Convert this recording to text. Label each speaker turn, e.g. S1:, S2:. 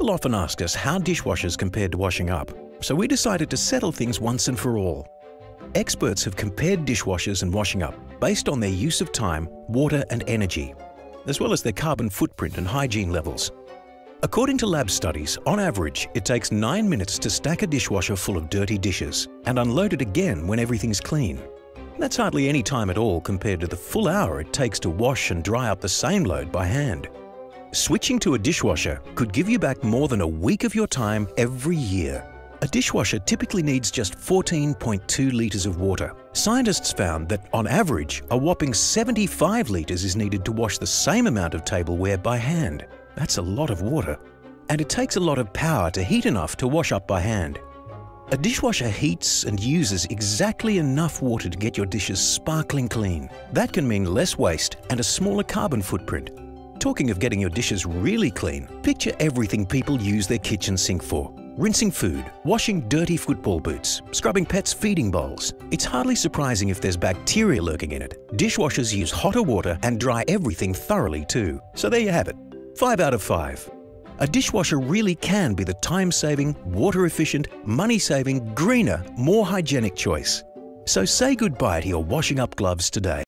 S1: People often ask us how dishwashers compared to washing up, so we decided to settle things once and for all. Experts have compared dishwashers and washing up based on their use of time, water and energy, as well as their carbon footprint and hygiene levels. According to lab studies, on average, it takes 9 minutes to stack a dishwasher full of dirty dishes and unload it again when everything's clean. That's hardly any time at all compared to the full hour it takes to wash and dry up the same load by hand. Switching to a dishwasher could give you back more than a week of your time every year. A dishwasher typically needs just 14.2 litres of water. Scientists found that, on average, a whopping 75 litres is needed to wash the same amount of tableware by hand. That's a lot of water. And it takes a lot of power to heat enough to wash up by hand. A dishwasher heats and uses exactly enough water to get your dishes sparkling clean. That can mean less waste and a smaller carbon footprint. Talking of getting your dishes really clean, picture everything people use their kitchen sink for. Rinsing food, washing dirty football boots, scrubbing pets' feeding bowls. It's hardly surprising if there's bacteria lurking in it. Dishwashers use hotter water and dry everything thoroughly too. So there you have it. 5 out of 5. A dishwasher really can be the time-saving, water-efficient, money-saving, greener, more hygienic choice. So say goodbye to your washing up gloves today.